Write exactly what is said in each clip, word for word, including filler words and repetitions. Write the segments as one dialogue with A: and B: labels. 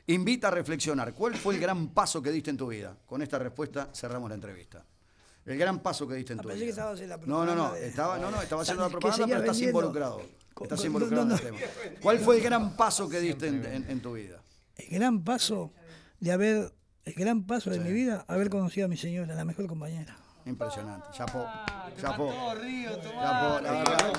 A: invita a reflexionar. ¿Cuál fue el gran paso que diste en tu vida? Con esta respuesta cerramos la entrevista. El gran paso que diste en tu
B: ah,
A: vida.
B: Que estabas en la
A: no, no, no,
B: de...
A: estaba, no, no, estaba haciendo
B: o sea,
A: la propaganda, pero estás
B: vendiendo.
A: involucrado. Estás
B: Con,
A: involucrado
B: no, no,
A: en el tema. ¿Cuál fue el gran paso que diste en, en, en tu vida?
B: El gran paso de haber, el gran paso de
A: Sí.
B: mi vida, haber conocido a mi señora, la mejor compañera.
A: Impresionante. Chapó. Chapó.
C: Chapó,
A: la verdad.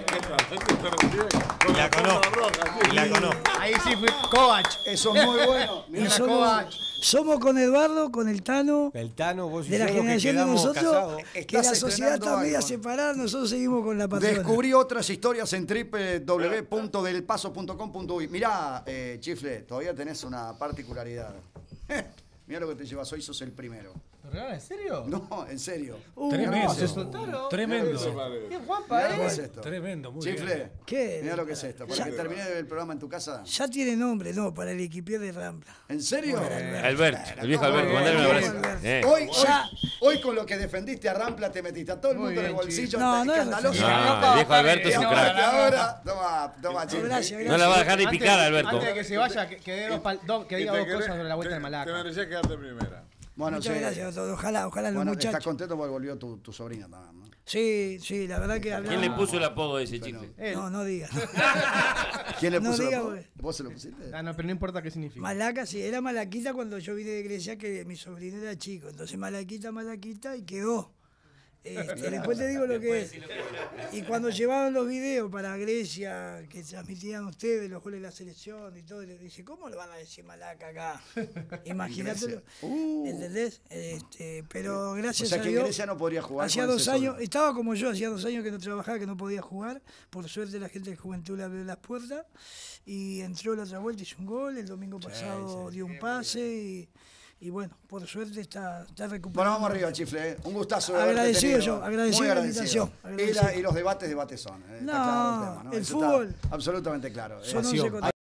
C: Y la conozco. Y la conozco.
D: Ahí sí fui Kovac.
A: Eso es muy bueno.
B: Y somos, somos con Eduardo, con el Tano,
C: El Tano, vos y
B: de la
C: yo, los que
B: generación de
C: quedamos
B: nosotros,
C: casados.
B: que
A: Estás
B: la sociedad
A: estrenando
B: está media
A: algo.
B: separada, nosotros seguimos con la pasión.
A: Descubrí otras historias en doble u doble u doble u punto del paso punto com punto uy. Mirá, eh, Chifle, todavía tenés una particularidad. Mirá lo que te llevas hoy, sos el primero.
D: ¿Lo regalan en serio?
A: No, en serio.
B: Uh,
E: Tremendo.
D: ¿Se soltaron?
E: Tremendo.
D: Qué guapa,
A: Mirá lo que
D: ¿eh?
A: es esto.
E: Tremendo, muy
A: Chifle,
E: bien.
B: ¿Qué?
A: mirá lo que es esto. Para
B: Ya-
A: que termine el programa en tu casa.
B: Ya tiene nombre, no, para el equipier de Rampla.
A: ¿En serio?
F: Alberto, el viejo Alberto, mandale un abrazo. Eh.
A: Hoy, hoy,
B: Ya.
A: hoy con lo que defendiste a Rampla te metiste a todo el
D: Muy
A: mundo en el
D: bien,
A: bolsillo.
B: Chifle. No, no es
A: escandaloso.
F: No, el viejo Alberto es un
A: Y
F: crack.
A: ahora, ahora, toma, toma, Chifle.
B: Gracias,
F: No la va a dejar ni
D: Antes-
F: picar, Alberto.
D: Antes de que se vaya, que, que, dé dos pal- dos- que diga dos cosas sobre la vuelta de
G: Te
D: Malaca.
G: merecías quedarte primera.
A: Bueno,
B: Muchas
A: sí.
B: gracias a todos. Ojalá, ojalá los
A: Bueno, estás
B: muchachos.
A: contento porque volvió tu, tu sobrina también, ¿no?
B: Sí, sí, la verdad que
F: ¿Quién
B: hablaba.
F: le puso el apodo de ese chifle?
D: Él.
B: No, no diga.
A: ¿Quién le
B: No
A: puso
B: diga,
A: la apodo?
B: güey.
A: ¿Vos se lo pusiste?
D: Ah, no, pero no importa qué significa.
B: Malaca, sí, era Malaquita cuando yo vine de Grecia, que mi sobrino era chico. Entonces Malaquita, Malaquita y quedó. Este, después te digo lo que es. Y cuando llevaban los videos para Grecia, que transmitían ustedes los goles de la selección y todo, les dije, ¿cómo le van a decir Malaca acá? Imagínatelo.
A: Uh.
B: ¿Entendés? Este, pero
A: O
B: gracias
A: sea
B: a
A: que en
B: Dios.
A: Grecia no podría jugar.
B: Hacía
A: con
B: dos
A: ese
B: años,
A: sobrino.
B: estaba como yo, hacía dos años que no trabajaba, que no podía jugar. Por suerte la gente de Juventud le abrió las puertas y entró la otra vuelta, hizo un gol, el domingo pasado dio un pase y, y bueno, por suerte está, está recuperado.
A: Bueno, vamos arriba, Chifle. ¿eh? Un gustazo. de haberte
B: Agradecido
A: tenido.
B: yo, agradecido
A: Muy
B: la
A: agradecido.
B: invitación,
A: Y,
B: agradecido.
A: la- y los debates, debates son. ¿eh? Está
B: No,
A: claro el tema, ¿no?
B: el
A: Eso está
B: fútbol.
A: absolutamente claro. ¿eh?
B: Son once contra